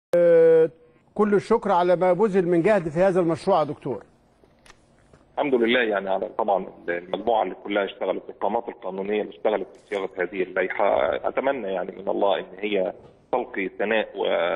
كل الشكر على ما بذل من جهد في هذا المشروع يا دكتور. الحمد لله يعني على طبعا المجموعه اللي كلها اشتغلت، القامات القانونيه اللي اشتغلت في صياغه هذه اللائحه، اتمنى يعني من الله ان هي تلقي ثناء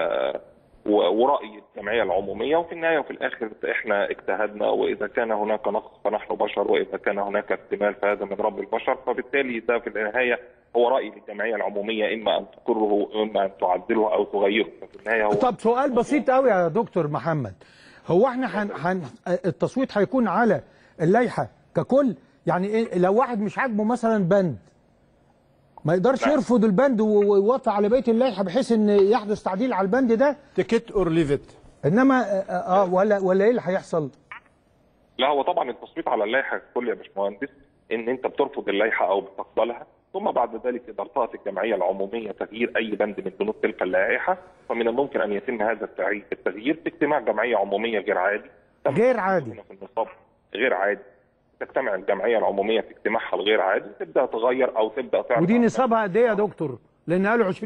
وراي الجمعيه العموميه، وفي النهايه وفي الاخر احنا اجتهدنا، واذا كان هناك نقص فنحن بشر، واذا كان هناك اكتمال فهذا من رب البشر، فبالتالي ده في النهايه هو راي للجمعيه العموميه، اما ان تقره واما ان تعدله او تغيره، ففي النهايه هو. طب سؤال بسيط قوي يا دكتور محمد، هو احنا التصويت هيكون على اللائحه ككل؟ يعني إيه لو واحد مش عاجبه مثلا بند ما يقدرش يرفض البند ويوافق على بقيه اللائحه بحيث ان يحدث تعديل على البند ده؟ تيكت اور ليفت. انما ولا ايه اللي هيحصل؟ لا، هو طبعا التصويت على اللائحه ككل يا باشمهندس ان انت بترفض اللائحه او بتقبلها، ثم بعد ذلك اذا ارتأت الجمعيه العموميه تغيير اي بند من بنود تلك اللائحه فمن الممكن ان يتم هذا التغيير في اجتماع جمعيه عموميه غير عادي. غير عادي في النصاب غير عادي، تجتمع الجمعيه العموميه في اجتماعها الغير عادي تبدا تغير او تبدا تعمل. ودي نسبها قد ايه يا دكتور؟ لان قالوا 20%.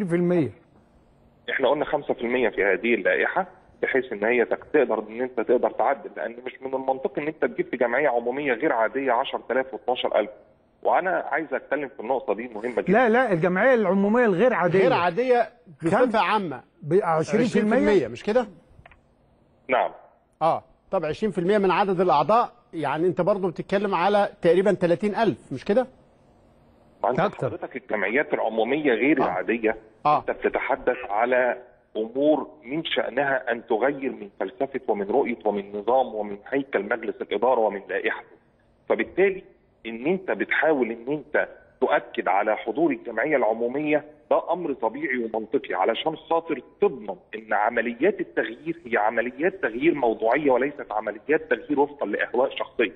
احنا قلنا 5% في هذه اللائحه بحيث ان هي تقدر ان انت تقدر تعدل، لان مش من المنطقي ان انت تجيب في جمعيه عموميه غير عاديه 10,000 و12,000. وانا عايز اتكلم في النقطه دي مهمه جدا. لا الجمعيه العموميه الغير عاديه غير عاديه بصفه عامه 20% مش كده؟ نعم. طب 20% من عدد الاعضاء، يعني انت برضه بتتكلم على تقريبا 30,000 مش كده؟ اكتر. حضرتك الجمعيات العموميه غير العاديه انت بتتحدث على امور من شانها ان تغير من فلسفه ومن رؤيه ومن نظام ومن هيكل مجلس الاداره ومن لائحته. فبالتالي ان انت بتحاول ان انت تؤكد على حضور الجمعيه العموميه ده امر طبيعي ومنطقي علشان خاطر تضمن ان عمليات التغيير هي عمليات تغيير موضوعيه وليست عمليات تغيير وفقا لاهواء شخصيه.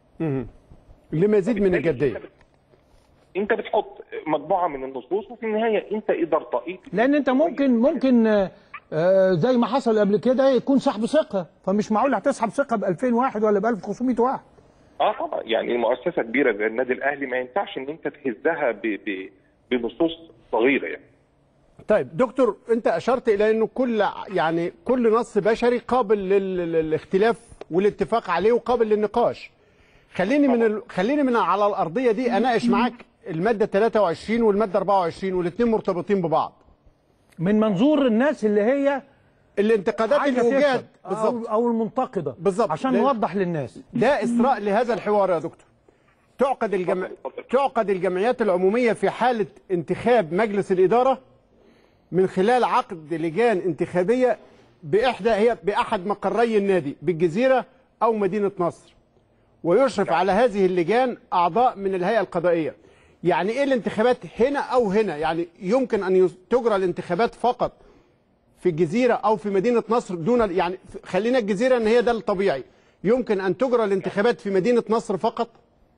لمزيد من الجديه. انت بتحط مجموعه من النصوص وفي النهايه انت اذا ارتقيت، لان انت ممكن زي ما حصل قبل كده يكون سحب ثقه، فمش معقول هتسحب ثقه ب 2000 واحد ولا ب 1500 واحد. طبعا يعني مؤسسه كبيره زي النادي الاهلي ما ينفعش ان انت تهزها بنصوص صغيره يعني. طيب دكتور، انت اشرت الى انه كل نص بشري قابل للاختلاف والاتفاق عليه وقابل للنقاش. خليني من على الارضيه دي اناقش معاك الماده 23 والماده 24 والاثنين مرتبطين ببعض. من منظور الناس اللي هي الانتقادات اللي وجهت بالظبط او المنتقده بالظبط، عشان نوضح للناس. ده اسراء لهذا الحوار يا دكتور. تعقد الجمعيات العموميه في حاله انتخاب مجلس الاداره من خلال عقد لجان انتخابيه باحد مقري النادي بالجزيره او مدينه نصر، ويشرف على هذه اللجان اعضاء من الهيئه القضائيه. يعني ايه الانتخابات هنا او هنا؟ يعني يمكن ان تجرى الانتخابات فقط في الجزيره او في مدينه نصر دون، يعني خلينا الجزيره ان هي ده الطبيعي، يمكن ان تجرى الانتخابات في مدينه نصر فقط؟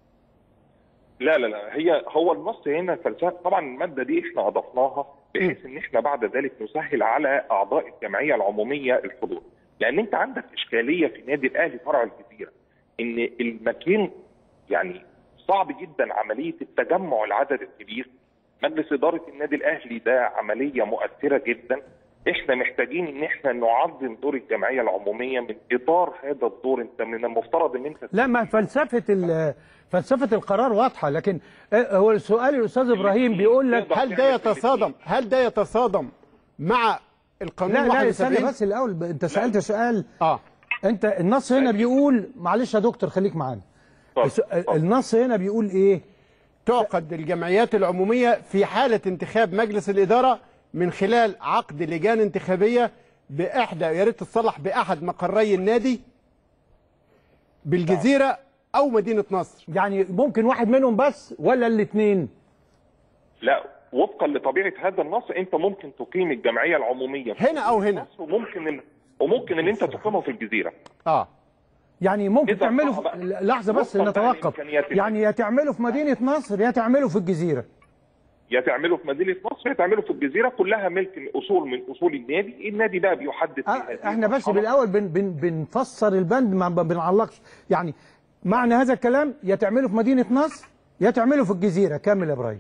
لا هو النص هنا فلسفه. طبعا الماده دي احنا اضفناها بحيث ان احنا بعد ذلك نسهل على اعضاء الجمعيه العموميه الحضور، لان انت عندك اشكاليه في النادي الاهلي فرع الجزيره ان المكان يعني صعب جدا عمليه التجمع العدد الكبير. مجلس اداره النادي الاهلي ده عمليه مؤثره جدا، احنا محتاجين ان احنا نعظم دور الجمعيه العموميه من اطار هذا الدور. انت من المفترض ان انت لا، ما فلسفه القرار واضحه، لكن هو السؤال الاستاذ ابراهيم بيقول لك هل ده يتصادم مع القانون؟ لا استنى بس الاول، انت سالت سؤال. انت النص هنا بيقول، معلش يا دكتور خليك معانا. النص هنا بيقول ايه؟ تعقد الجمعيات العموميه في حاله انتخاب مجلس الاداره من خلال عقد لجان انتخابيه يا ريت تصلح باحد مقري النادي بالجزيره او مدينه نصر. يعني ممكن واحد منهم بس ولا الاثنين؟ لا، وفقا لطبيعه هذا النص انت ممكن تقيم الجمعيه العموميه هنا او هنا، وممكن ان انت تقيمه في الجزيره. يعني ممكن تعمله لحظه بس نتوقف، يعني يا تعمله في مدينه نصر يا تعمله في الجزيره. يا تعمله في مدينه نصر يا تعمله في الجزيره، كلها ملك اصول من اصول النادي بقى بيحدد فيها. احنا بس بالاول بنفسر البند، ما بنعلقش. يعني معنى هذا الكلام يا تعمله في مدينه نصر يا تعمله في الجزيره. كمل يا ابراهيم.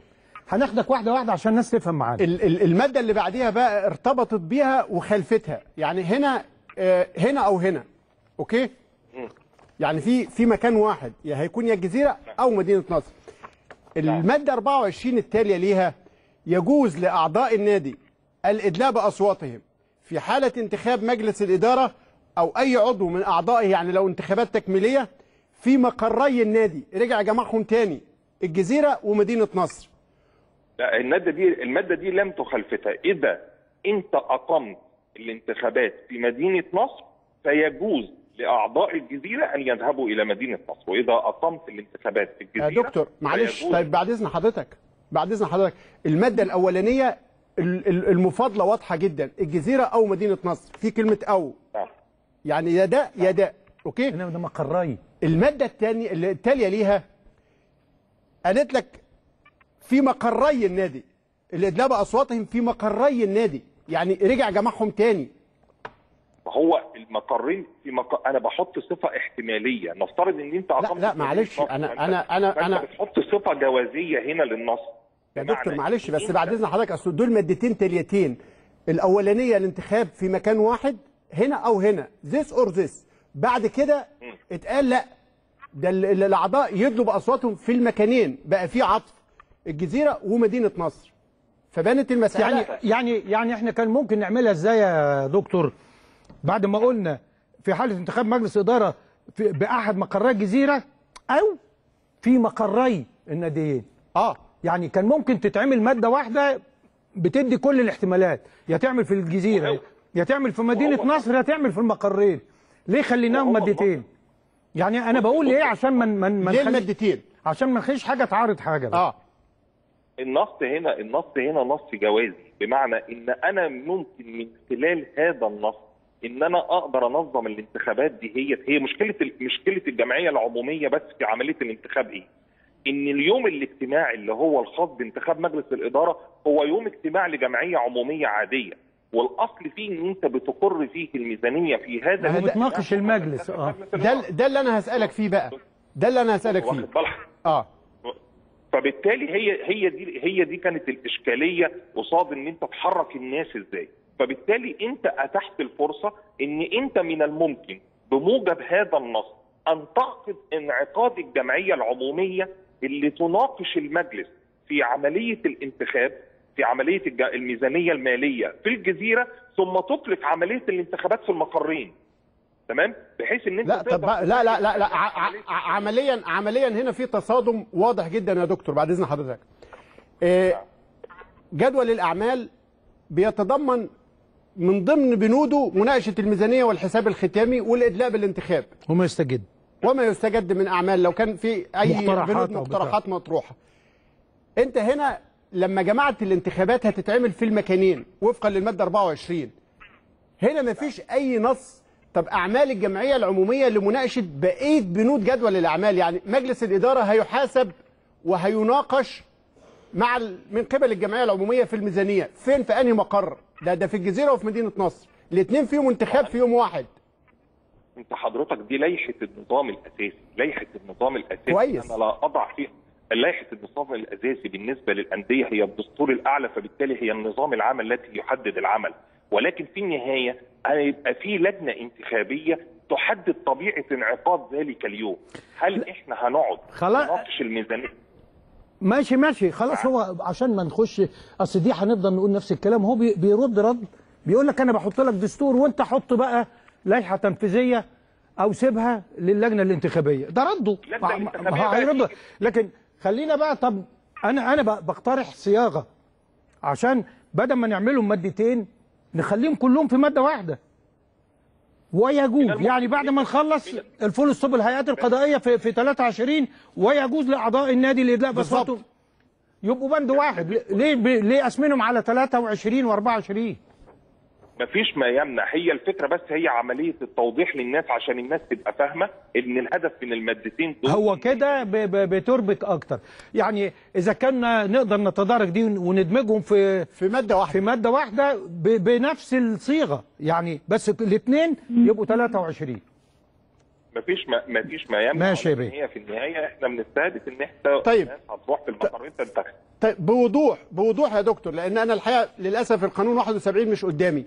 هناخدك واحده واحده عشان الناس تفهم معانا. الماده اللي بعديها بقى ارتبطت بيها وخلفتها، يعني هنا هنا او هنا، اوكي؟ يعني في مكان واحد يا هيكون يا الجزيره او مدينه نصر. الماده 24 التاليه ليها: يجوز لاعضاء النادي الادلاء باصواتهم في حاله انتخاب مجلس الاداره او اي عضو من اعضائه، يعني لو انتخابات تكميليه، في مقري النادي. رجع جمعهم تاني الجزيره ومدينه نصر. لا، الماده دي لم تخالفتها. اذا انت اقمت الانتخابات في مدينه نصر فيجوز لاعضاء الجزيره ان يذهبوا الى مدينه نصر، واذا اقمت الانتخابات في الجزيره يا دكتور معلش، طيب بعد اذن حضرتك الماده الاولانيه المفاضله واضحه جدا، الجزيره او مدينه نصر، في كلمه او يعني يا ده يا ده، اوكي؟ هنا ده مقري. الماده الثانيه التاليه ليها قالت لك في مقري النادي الادلاء باصواتهم في مقري النادي، يعني رجع جمعهم تاني. هو المقرين انا بحط صفه احتماليه، نفترض ان انت اقمت. لا معلش، انا بتحط صفه جوازيه هنا للنص يا دكتور معلش، بس بعد اذن حضرتك، اصل دول مادتين تاليتين. الاولانيه الانتخاب في مكان واحد هنا او هنا، ذس اور ذس. بعد كده اتقال لا، ده الاعضاء يدلوا باصواتهم في المكانين، بقى في عطف الجزيره ومدينه نصر، فبانت المساله. يعني احنا كان ممكن نعملها ازاي يا دكتور؟ بعد ما قلنا في حاله انتخاب مجلس اداره باحد مقري الجزيره او في مقري الناديين، يعني كان ممكن تتعمل ماده واحده بتدي كل الاحتمالات، يا تعمل في الجزيره يا تعمل في مدينه نصر يا تعمل في المقرين. ليه خليناهم مادتين؟ يعني انا بقول ايه عشان ما ليه المادتين؟ عشان ما نخليش حاجه تعارض حاجه. النص هنا نص جوازي، بمعنى ان انا ممكن من خلال هذا النص ان انا اقدر انظم الانتخابات دي. هي مشكله الجمعيه العموميه بس في عمليه الانتخاب ايه؟ ان اليوم الاجتماعي اللي هو الخاص بانتخاب مجلس الاداره هو يوم اجتماع لجمعيه عموميه عاديه، والاصل فيه ان انت بتقر فيه الميزانيه في هذا بتناقش المجلس. ده اللي انا هسالك فيه بقى، فبالتالي هي دي كانت الاشكاليه قصاد ان انت تحرك الناس ازاي. فبالتالي انت اتحت الفرصه ان انت من الممكن بموجب هذا النص ان تعقد انعقاد الجمعيه العموميه اللي تناقش المجلس في عمليه الانتخاب، في عمليه الميزانيه الماليه في الجزيره، ثم تطلق عمليه الانتخابات في المقرين. تمام؟ بحيث ان انت لا عمليا هنا في تصادم واضح جدا يا دكتور بعد اذن حضرتك. جدول الاعمال بيتضمن من ضمن بنوده مناقشه الميزانيه والحساب الختامي والادلاء بالانتخاب وما يستجد من اعمال لو كان في اي بنود مقترحات مطروحه. انت هنا لما جمعت الانتخابات هتتعمل في المكانين وفقا للماده 24. هنا مفيش اي نص. طب اعمال الجمعيه العموميه لمناقشه بقيه بنود جدول الاعمال، يعني مجلس الاداره هيحاسب وهيناقش من قبل الجمعيه العموميه في الميزانيه، فين في انهي مقر؟ ده في الجزيره وفي مدينه نصر، الاثنين فيهم انتخاب في يوم واحد. انت حضرتك دي لائحه النظام الاساسي كويس. انا لا اضع فيها لائحه النظام الاساسي بالنسبه للانديه هي الدستور الاعلى، فبالتالي هي النظام العام التي يحدد العمل، ولكن في النهايه هيبقى في لجنه انتخابيه تحدد طبيعه انعقاد ذلك اليوم. هل احنا هنقعد نناقش الميزانيه؟ ماشي خلاص. هو عشان ما نخش اصل دي هنفضل نقول نفس الكلام. هو بيرد بيقول لك انا بحط لك دستور وانت حط بقى لائحه تنفيذيه او سيبها للجنه الانتخابيه. ده رده هيرد. لكن خلينا بقى، طب انا بقترح صياغه عشان بدل ما نعملهم مادتين نخليهم كلهم في ماده واحده. ويجوز يعني بعد ما نخلص الفول ستوب الهيئات القضائيه في 23 ويجوز لاعضاء النادي الادلاء باصواتهم يبقوا بند واحد. ليه اسمنهم على 23 و24؟ مفيش ما يمنع. هي الفكره بس هي عمليه التوضيح للناس عشان الناس تبقى فاهمه ان الهدف من المادتين دول هو كده بتربك اكتر. يعني اذا كنا نقدر نتدارك دي وندمجهم في ماده واحده بنفس الصيغه، يعني بس الاثنين يبقوا 23. مفيش ما يمنع. ماشي يا بيه. هي في النهايه احنا بنستهدف ان احنا طيب. الناس هتروح في المقرين تنتخب. طيب بوضوح يا دكتور، لان انا الحقيقه للاسف القانون 71 مش قدامي.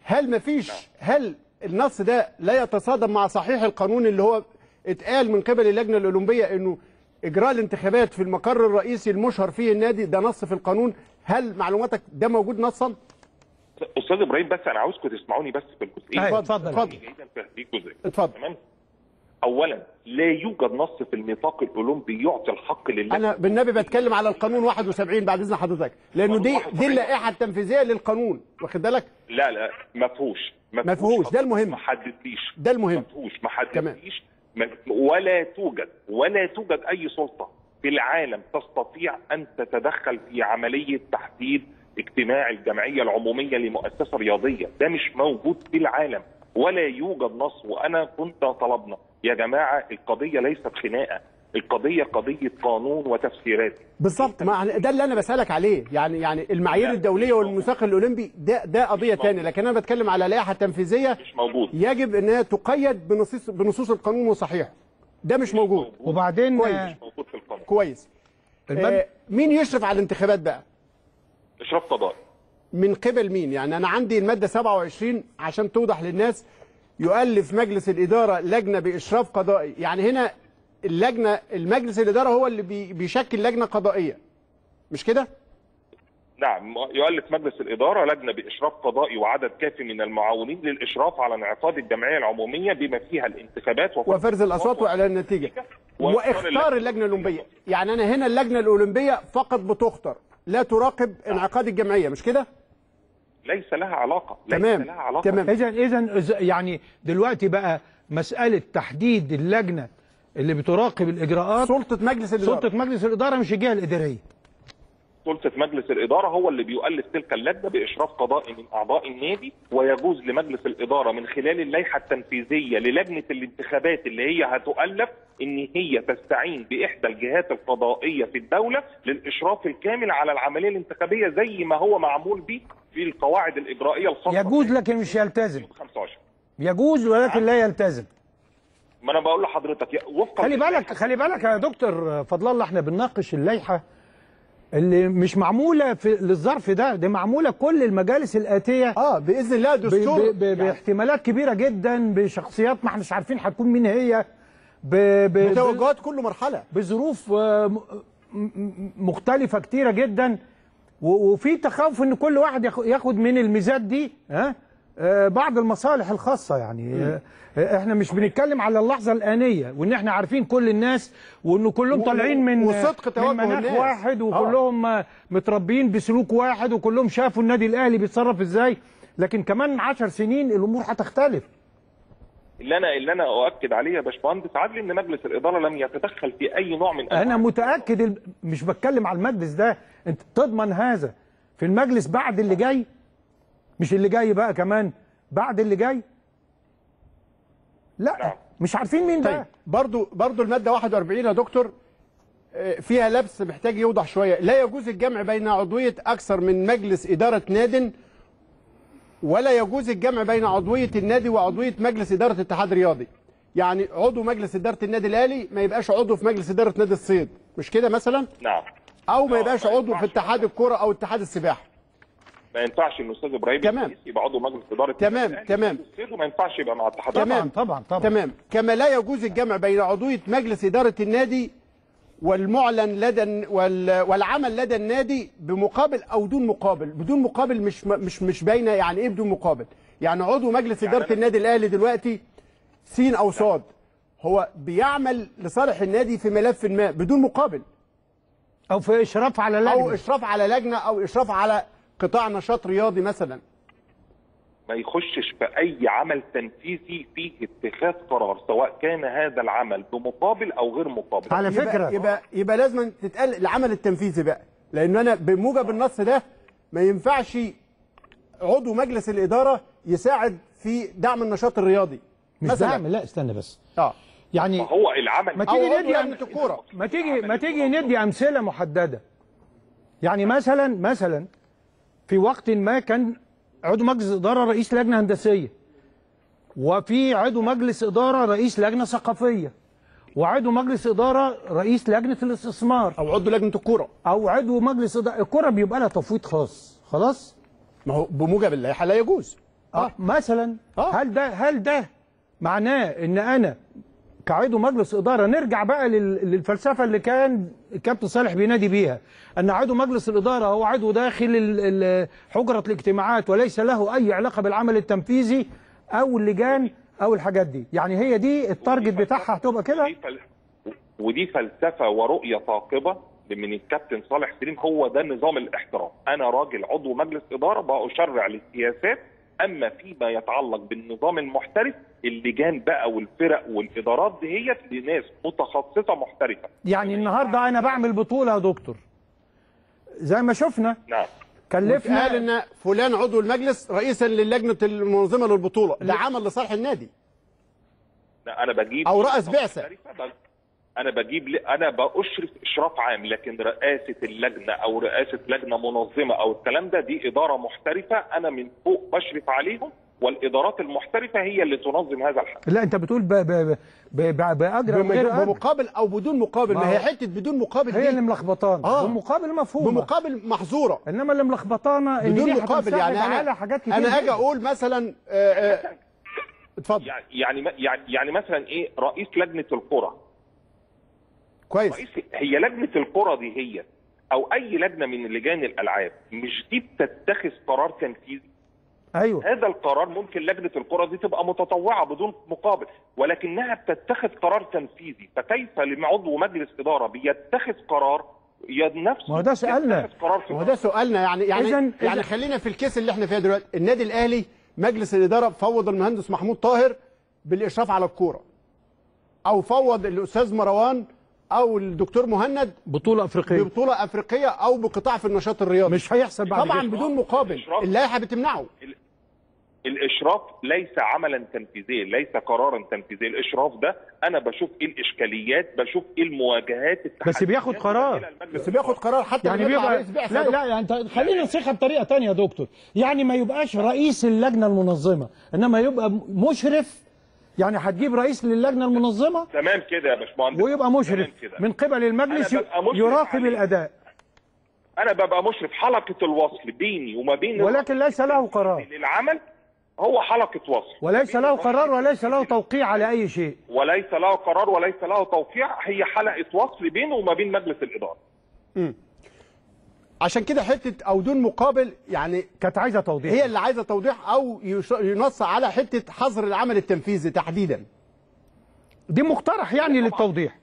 هل النص ده لا يتصادم مع صحيح القانون اللي هو اتقال من قبل اللجنه الاولمبيه انه اجراء الانتخابات في المقر الرئيسي المشهر فيه النادي ده نص في القانون؟ هل معلوماتك ده موجود نصا؟ استاذ ابراهيم بس انا عاوزكم تسمعوني بس في الجزئيه. اتفضل. اتفضل. اولا لا يوجد نص في الميثاق الاولمبي يعطي الحق لله. انا بالنبي بتكلم على القانون 71 بعد اذن حضرتك، لانه دي اللائحه التنفيذيه للقانون، واخد بالك؟ لا ما فيهوش ده المهم. ما حددليش ده المهم. ما حددليش ولا توجد اي سلطه في العالم تستطيع ان تتدخل في عمليه تحديد اجتماع الجمعيه العموميه لمؤسسه رياضيه. ده مش موجود في العالم ولا يوجد نص. وانا كنت طلبنا يا جماعه القضيه ليست خناقه، القضيه قضيه قانون وتفسيرات. بالظبط، ده اللي انا بسالك عليه. يعني المعايير الدوليه والميثاق الاولمبي ده قضيه ثانيه، لكن انا بتكلم على لائحه تنفيذيه مش موجود. يجب انها تقيد بنصوص القانون وصحيحه. ده مش موجود. وبعدين مش موجود في القانون. كويس. مين يشرف على الانتخابات بقى؟ اشراف قضائي. من قبل مين؟ يعني انا عندي الماده 27 عشان توضح للناس، يؤلف مجلس الاداره لجنه باشراف قضائي. يعني هنا المجلس الاداره هو اللي بيشكل لجنه قضائيه، مش كده؟ نعم، يؤلف مجلس الاداره لجنه باشراف قضائي وعدد كافي من المعاونين للاشراف على انعقاد الجمعيه العموميه بما فيها الانتخابات وفرز الاصوات واعلان النتيجه واختار اللجنه الاولمبيه. يعني انا هنا اللجنه الاولمبيه فقط بتختار، لا تراقب انعقاد الجمعيه، مش كده؟ ليس لها علاقه. تمام. اذا يعني دلوقتي بقى مساله تحديد اللجنه اللي بتراقب الاجراءات سلطه مجلس الاداره مش الجهه الاداريه. سلطه مجلس الاداره هو اللي بيؤلف تلك اللجنه باشراف قضائي من اعضاء النادي، ويجوز لمجلس الاداره من خلال اللائحه التنفيذيه للجنه الانتخابات اللي هي هتؤلف ان هي تستعين باحدى الجهات القضائيه في الدوله للاشراف الكامل على العمليه الانتخابيه زي ما هو معمول به في القواعد الاجرائيه الخاصه. يجوز لكن مش يلتزم. 15 يجوز ولكن لا يلتزم. ما انا بقول لحضرتك وفقا خلي بالك يا دكتور فضل الله، احنا بنناقش اللائحه اللي مش معموله للظرف ده، دي معموله كل المجالس الاتيه باذن الله دستور باحتمالات كبيره جدا، بشخصيات ما احناش عارفين هتكون مين هي، بتوجهات كل مرحله، بظروف مختلفه كتيره جدا، وفي تخوف ان كل واحد ياخد من الميزات دي بعض المصالح الخاصه. يعني احنا مش بنتكلم على اللحظه الانيه وان احنا عارفين كل الناس وانه كلهم طالعين من مناخ واحد وكلهم متربيين بسلوك واحد وكلهم شافوا النادي الاهلي بيتصرف ازاي، لكن كمان 10 سنين الامور هتختلف. اللي انا اؤكد عليه يا باشمهندس عادل ان مجلس الاداره لم يتدخل في اي نوع من انا متاكد، مش بتكلم على المجلس ده، انت تضمن هذا في المجلس بعد اللي جاي، مش اللي جاي بقى كمان بعد اللي جاي. لا نعم. مش عارفين مين ده. برضو الماده 41 يا دكتور فيها لبس محتاج يوضح شويه. لا يجوز الجمع بين عضويه اكثر من مجلس اداره ناد، ولا يجوز الجمع بين عضويه النادي وعضويه مجلس اداره اتحاد رياضي. يعني عضو مجلس اداره النادي الاهلي ما يبقاش عضو في مجلس اداره نادي الصيد، مش كده مثلا؟ نعم. او ما يبقاش عضو في اتحاد الكره او اتحاد السباحه. ما ينفعش ان الاستاذ ابراهيم يبقى عضو مجلس اداره تمام وما ينفعش يبقى مع اتحاد. طبعا تمام. كما لا يجوز الجمع بين عضويه مجلس اداره النادي والمعلن لدى والعمل لدى النادي بمقابل او دون مقابل. بدون مقابل مش باينه يعني ايه بدون مقابل. يعني عضو مجلس اداره النادي الاهلي دلوقتي س او صاد هو بيعمل لصالح النادي في ملف ما بدون مقابل، او في اشراف على لجنه، او اشراف على لجنه، او اشراف على قطاع نشاط رياضي مثلا. ما يخشش في اي عمل تنفيذي فيه اتخاذ قرار سواء كان هذا العمل بمقابل او غير مقابل. على فكره يبقى لازم تتقال العمل التنفيذي بقى، لان انا بموجب النص ده ما ينفعش عضو مجلس الاداره يساعد في دعم النشاط الرياضي مش مثلا. دعم، لا استنى بس. يعني هو العمل ما تيجي ندي امثله محدده. يعني مثلا في وقت ما كان عضو مجلس اداره رئيس لجنه هندسيه، وفي عضو مجلس اداره رئيس لجنه ثقافيه، وعضو مجلس اداره رئيس لجنه الاستثمار، او عضو لجنه الكوره، او عضو مجلس اداره الكوره بيبقى لها تفويض خاص. خلاص، ما هو بموجب اللائحه لا يجوز. مثلا هل ده معناه ان انا كعضو مجلس اداره نرجع بقى للفلسفه اللي كان الكابتن صالح بينادي بيها، ان عضو مجلس الاداره هو عضو داخل حجره الاجتماعات وليس له اي علاقه بالعمل التنفيذي او اللجان او الحاجات دي؟ يعني هي دي التارجت بتاعها هتبقى كده. ودي فلسفه ورؤيه ثاقبه من الكابتن صالح سليم. هو ده نظام الاحترام. انا راجل عضو مجلس اداره بأشرع للسياسات، اما فيما يتعلق بالنظام المحترف اللجان بقى والفرق والادارات دي هي لناس متخصصه محترفه. يعني النهارده انا بعمل بطوله يا دكتور زي ما شفنا. نعم. كلفنا قال ان فلان عضو المجلس رئيسا للجنه المنظمه للبطوله، ده عمل لصالح النادي. لا انا بجيب او رأس بعثه. انا باشرف اشراف عام، لكن رئاسه اللجنه او رئاسه لجنه منظمه او الكلام ده دي اداره محترفه، انا من فوق بشرف عليهم، والادارات المحترفه هي اللي تنظم هذا الحدث. لا انت بتقول باجر بمقابل او بدون مقابل. ما هي حته بدون مقابل هي اللي ملخبطانا. بمقابل مفهومه، بمقابل محظوره. انما اللي ملخبطانا ان بدون دي مقابل. يعني على حاجات كتير. انا اجي اقول مثلا اتفضل. يعني مثلا ايه رئيس لجنه القرى. كويس. هي لجنه القرى دي هي او اي لجنه من لجان الالعاب، مش دي بتتخذ قرار تنفيذي؟ ايوه. هذا القرار ممكن لجنه القرى دي تبقى متطوعه بدون مقابل، ولكنها بتتخذ قرار تنفيذي. فكيف لعضو مجلس اداره بيتخذ قرار نفسه؟ ما هو ده سؤالنا. ما هو ده سؤالنا. يعني خلينا في الكيس اللي احنا فيها دلوقتي. النادي الاهلي مجلس الاداره فوض المهندس محمود طاهر بالاشراف على الكوره، او فوض الاستاذ مروان او الدكتور مهند بطوله افريقيه او بقطاع في النشاط الرياضي. مش هيحصل بعد طبعا بدون مقابل. اللائحه بتمنعه. الاشراف ليس عملا تنفيذيا، ليس قرارا تنفيذيا. الاشراف ده انا بشوف ايه الاشكاليات، بشوف ايه المواجهات، بس بياخد قرار. حتى يعني بيبقى لا يعني انت خلينا نسيخها بطريقه ثانيه يا دكتور. يعني ما يبقاش رئيس اللجنه المنظمه، انما يبقى مشرف. يعني هتجيب رئيس للجنه المنظمه تمام كده يا باشمهندس، ويبقى مشرف من قبل المجلس يراقب الاداء. انا ببقى مشرف حلقه الوصل بيني وما بين، ولكن ليس له قرار للعمل. هو حلقه وصل وليس له قرار وليس له توقيع على اي شيء. وليس له قرار وليس له توقيع، هي حلقه وصل بينه وما بين مجلس الاداره. عشان كده حته او دون مقابل يعني كانت عايزه توضيح. هي اللي عايزه توضيح، او ينص على حته حظر العمل التنفيذي تحديدا. دي مقترح يعني للتوضيح.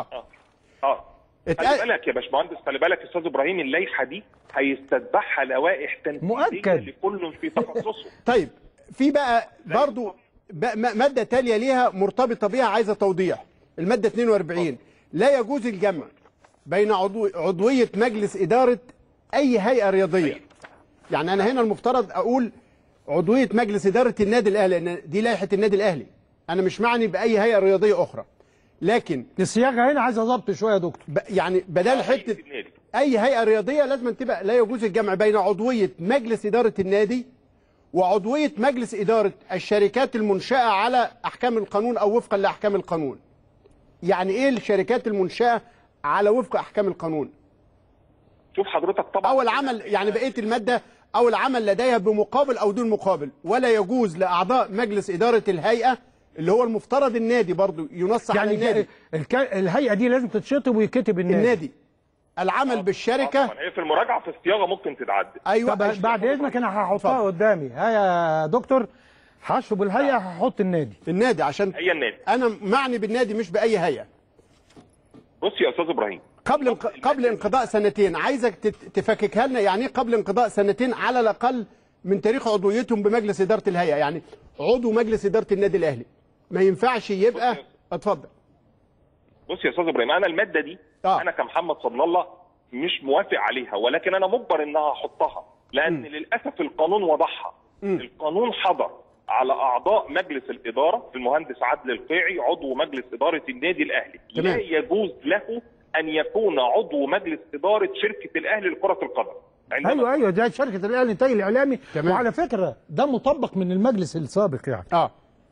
خلي بالك يا باشمهندس، خلي بالك يا استاذ ابراهيم، اللائحه دي هيستتبعها لوائح تنفيذيه مؤكد لكل في تخصصه. طيب في بقى برضو ماده تاليه ليها مرتبطه بيها عايزه توضيح. الماده 42 لا يجوز الجمع بين عضويه مجلس اداره اي هيئه رياضيه. يعني انا هنا المفترض اقول عضويه مجلس اداره النادي الاهلي، لان دي لائحه النادي الاهلي. انا مش معني باي هيئه رياضيه اخرى، لكن الصياغه هنا عايزه ضبط شويه يا دكتور. يعني بدل حته اي هيئه رياضيه لازم تبقى لا يجوز الجمع بين عضويه مجلس اداره النادي وعضويه مجلس اداره الشركات المنشاه على احكام القانون او وفقا لاحكام القانون. يعني ايه الشركات المنشاه على وفق احكام القانون؟ شوف حضرتك طبعا او العمل، يعني بقيه الماده او العمل لديها بمقابل او دون مقابل. ولا يجوز لاعضاء مجلس اداره الهيئه اللي هو المفترض النادي برضو ينص يعني على النادي. الهيئه دي لازم تتشطب ويكتب النادي. العمل بالشركه. هي في المراجعه في الصياغه ممكن تتعدل. ايوه. طب بعد اذنك انا هحطها قدامي. ها يا دكتور، هشطب الهيئه هحط النادي عشان هي النادي. انا معني بالنادي مش باي هيئه. بص يا استاذ ابراهيم، قبل انقضاء سنتين، عايزك تفككها لنا. يعني ايه قبل انقضاء سنتين على الاقل من تاريخ عضويتهم بمجلس اداره الهيئه؟ يعني عضو مجلس اداره النادي الاهلي ما ينفعش يبقى. اتفضل. بص يا استاذ ابراهيم، انا الماده دي انا كمحمد صبل الله مش موافق عليها، ولكن انا مجبر انها احطها لان للاسف القانون وضحها. القانون حظر على اعضاء مجلس الاداره المهندس عادل القيعي عضو مجلس اداره النادي الاهلي. لا يجوز له ان يكون عضو مجلس اداره شركه الاهلي لكره القدم. ايوه ده شركه الاهلي الانتاج الاعلامي. وعلى فكره ده مطبق من المجلس السابق يعني.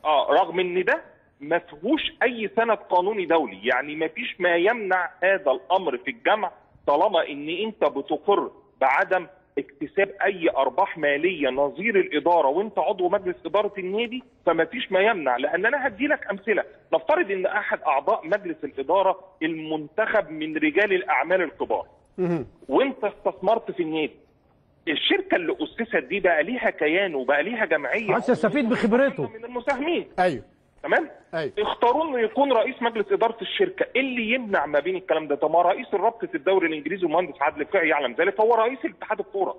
رغم ان ده ما فيهوش اي سند قانوني دولي، يعني ما فيش ما يمنع هذا الامر في الجمع طالما ان انت بتقر بعدم اكتساب اي ارباح ماليه نظير الاداره وانت عضو مجلس اداره النادي، فما فيش ما يمنع. لان انا هدي لك امثله، نفترض ان احد اعضاء مجلس الاداره المنتخب من رجال الاعمال الكبار وانت استثمرت في النادي، الشركه اللي اسست دي بقى ليها كيان وبقى ليها جمعيه عايز تستفيد بخبرته من المساهمين. ايوه تمام. اختاروا انه يكون رئيس مجلس اداره الشركه. ايه اللي يمنع ما بين الكلام ده؟ طب ما رئيس رابطه الدوري الانجليزي المهندس عادل فقي يعلم ذلك، هو رئيس الاتحاد الكوره.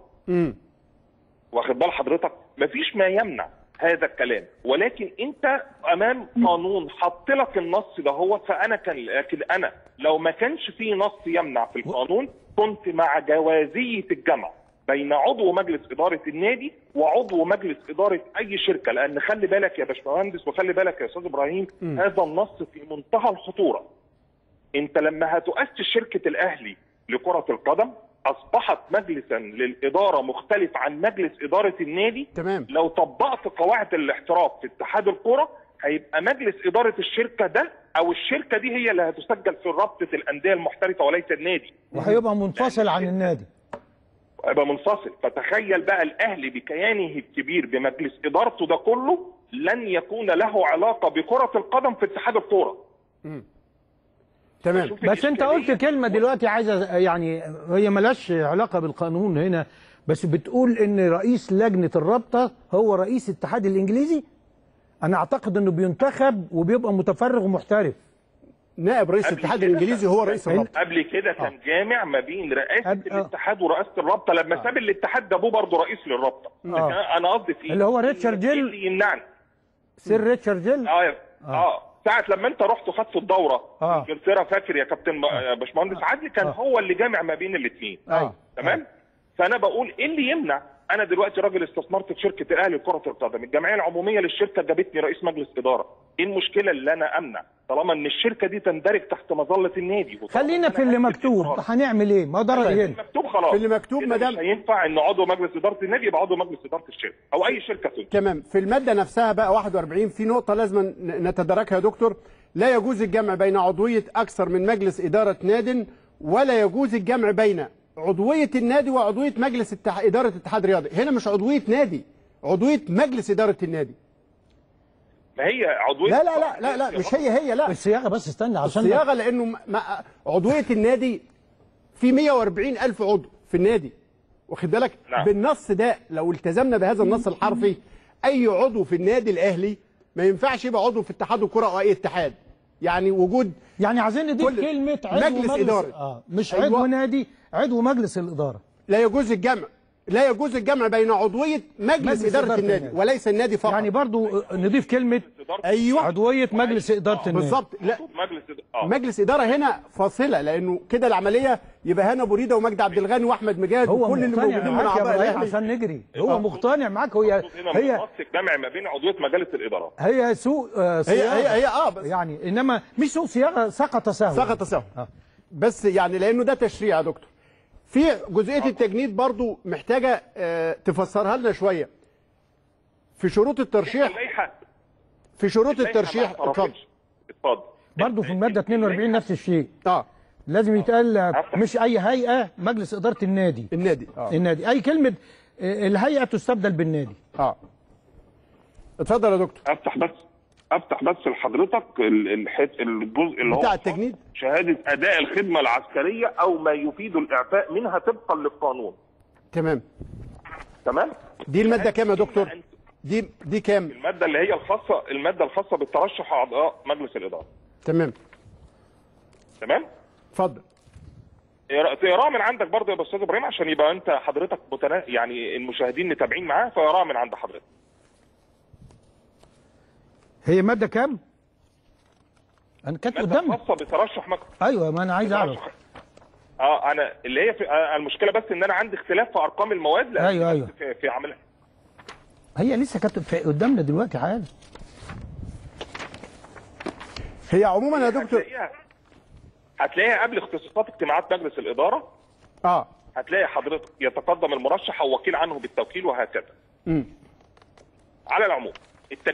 واخد بال حضرتك؟ مفيش ما يمنع هذا الكلام، ولكن انت امام قانون حط لك النص ده هو. فانا لكن انا لو ما كانش في نص يمنع في القانون كنت مع جوازيه الجمع بين عضو مجلس اداره النادي وعضو مجلس اداره اي شركه. لان خلي بالك يا باشمهندس وخلي بالك يا استاذ ابراهيم، هذا النص في منتهى الخطوره. انت لما هتؤسس شركه الاهلي لكره القدم اصبحت مجلسا للاداره مختلف عن مجلس اداره النادي. تمام. لو طبقت قواعد الاحتراف في اتحاد الكره هيبقى مجلس اداره الشركه ده او الشركه دي هي اللي هتسجل في رابطه الانديه المحترفه وليس النادي، وهيبقى منفصل عن النادي، هيبقى منفصل. فتخيل بقى الاهلي بكيانه الكبير بمجلس ادارته ده كله لن يكون له علاقه بكره القدم في اتحاد الكوره. تمام. بس انت قلت كلمه دلوقتي عايزه، يعني هي ملهاش علاقه بالقانون هنا، بس بتقول ان رئيس لجنه الرابطه هو رئيس الاتحاد الانجليزي. انا اعتقد انه بينتخب وبيبقى متفرغ ومحترف. نائب رئيس الاتحاد الانجليزي هو رئيس الرابطه. قبل كده كان جامع ما بين رئاسه الاتحاد ورئاسه الرابطه. لما ساب الاتحاد جابوه برضه رئيس للرابطه. انا قصدي في اللي هو ريتشارد جيل، اللي يمنعني سير ريتشارد جيل. ساعه لما انت رحت وخدت الدوره في انجلترا، فاكر يا كابتن باشمهندس عادل، كان هو اللي جامع ما بين الاثنين. تمام. فانا بقول ايه اللي يمنع؟ انا دلوقتي راجل استثمرت في شركه الاهلي لكره القدم، الجمعيه العموميه للشركه جابتني رئيس مجلس اداره. ايه المشكله اللي انا امنع طالما ان الشركه دي تندرج تحت مظله النادي؟ خلينا في اللي مكتوب. هنعمل ايه؟ ما ده رايي. مكتوب خلاص. في اللي مكتوب ما دام مش هينفع ان عضو مجلس اداره النادي يبقى عضو مجلس اداره الشركه او اي شركه ثانيه. تمام. في الماده نفسها بقى 41 في نقطه لازم نتداركها يا دكتور. لا يجوز الجمع بين عضويه اكثر من مجلس اداره ناد، ولا يجوز الجمع بين عضويه النادي وعضويه مجلس اداره اتحاد رياضي. هنا مش عضويه نادي، عضويه مجلس اداره النادي. ما هي عضويه. لا لا لا لا, لا مش هي لا الصياغه. بس استنى عشان الصياغه، لانه عضويه النادي في 140,000 عضو في النادي، واخد بالك؟ نعم. بالنص ده لو التزمنا بهذا النص الحرفي اي عضو في النادي الاهلي ما ينفعش يبقى عضو في اتحاد الكره او اي اتحاد. يعني وجود، يعني عايزين نضيف كلمه عضو مجلس اداره. مش عضو نادي، عضو مجلس الاداره. لا يجوز الجمع، لا يجوز الجمع بين عضويه مجلس اداره النادي وليس النادي فقط. يعني برضو نضيف كلمه ايوه عضويه مجلس اداره النادي بالظبط. لا مجلس اداره هنا فاصله، لانه كده العمليه يبقى هنا ابو ريده ومجدي عبد الغني واحمد مجاهد وكل اللي موجودين من اعضاء الاهلي عشان نجري. هو مقتنع معاك. هي نص الجمع ما بين عضويه مجالس الاداره. هي سوء صياغه. هي بس يعني انما مش سوء صياغه، سقط سهوا. بس يعني لانه ده تشريع يا دكتور. في جزئيه التجنيد برضو محتاجه تفسرها لنا شويه. في شروط الترشيح، في شروط الترشيح اتفضل برضو في الماده 42 نفس الشيء. لازم يتقال مش اي هيئه، مجلس اداره النادي. النادي اي كلمه الهيئه تستبدل بالنادي. اتفضل يا دكتور. افتح بس لحضرتك الجزء اللي بتاع هو التجنيد، شهاده اداء الخدمه العسكريه او ما يفيد الاعفاء منها طبقا للقانون. تمام. دي الماده كام يا دكتور؟ دي كام؟ الماده اللي هي الماده الخاصه بالترشح اعضاء مجلس الاداره. تمام. اتفضل. تقراها من عندك برضه يا استاذ ابراهيم عشان يبقى انت حضرتك يعني المشاهدين متابعين معاه، فيقراها من عند حضرتك. هي ماده كام؟ انا كانت قدامي. خاصه بترشح ايوه، ما انا عايز اعرف. انا اللي هي المشكله بس ان انا عندي اختلاف في ارقام المواد. ايوه في عملها. هي لسه كانت قدامنا دلوقتي عادي. هي عموما يا دكتور هتلاقيها قبل اختصاصات اجتماعات مجلس الاداره. هتلاقي حضرتك يتقدم المرشح او وكيل عنه بالتوكيل وهكذا. على العموم التجنيد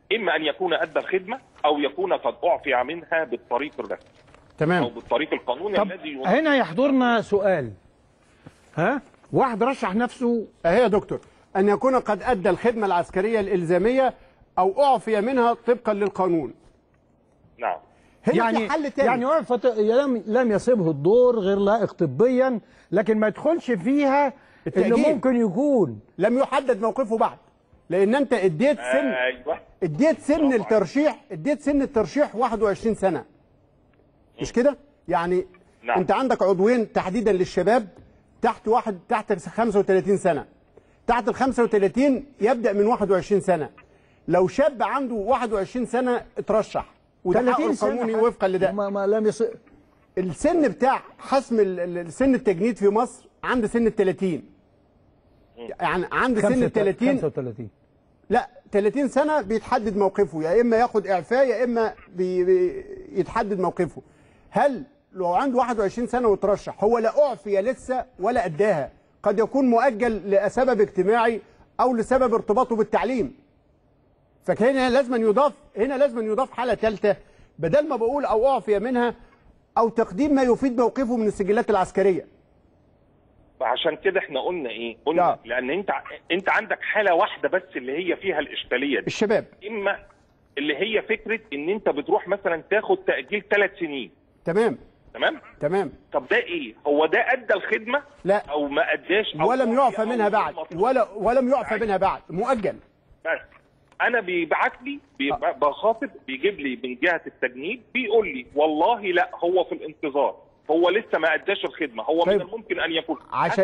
اما ان يكون ادى الخدمه او يكون قد اعفي منها بالطريق الرسمي تمام او بالطريق القانوني الذي هنا يحضرنا سؤال. واحد رشح نفسه اهي يا دكتور، ان يكون قد ادى الخدمه العسكريه الالزاميه او اعفي منها طبقا للقانون. نعم. هنا يعني في حل تاني. يعني لم يصبه الدور غير لائق طبيا، لكن ما يدخلش فيها انه ممكن يكون لم يحدد موقفه بعد، لان انت اديت سن اديت سن الترشيح، اديت سن الترشيح 21 سنه، مش كده؟ يعني نعم. انت عندك عضوين تحديدا للشباب تحت 35 سنه، تحت ال 35 يبدا من 21 سنه. لو شاب عنده 21 سنه اترشح وده حقه القانوني وفقا لده، ما لم يصير السن بتاع حسم سن التجنيد في مصر عند سن ال 30. يعني عند سن ال 30 35 لا 30 سنه بيتحدد موقفه، يا اما ياخد اعفاء يا اما يتحدد موقفه. هل لو عنده 21 سنه وترشح هو لا اعفي لسه ولا اداها، قد يكون مؤجل لسبب اجتماعي او لسبب ارتباطه بالتعليم. فهنا لازم يضاف حاله ثالثه، بدل ما بقول او اعفي منها او تقديم ما يفيد موقفه من السجلات العسكريه. عشان كده احنا قلنا ايه؟ قلنا لان انت عندك حاله واحده بس اللي هي فيها الاشكاليه دي، الشباب. اما اللي هي فكره ان انت بتروح مثلا تاخد تاجيل 3 سنين. تمام. طب ده ايه؟ هو ده ادى الخدمه؟ لا او ما اداش أو ولم يعفى منها بعد ولم يعفى منها بعد، مؤجل. بس انا بيبعت لي بخاطب بيجيب لي من جهه التجنيد بيقول لي والله لا هو في الانتظار، هو لسه ما اداش الخدمه، هو طيب. من الممكن ان يكون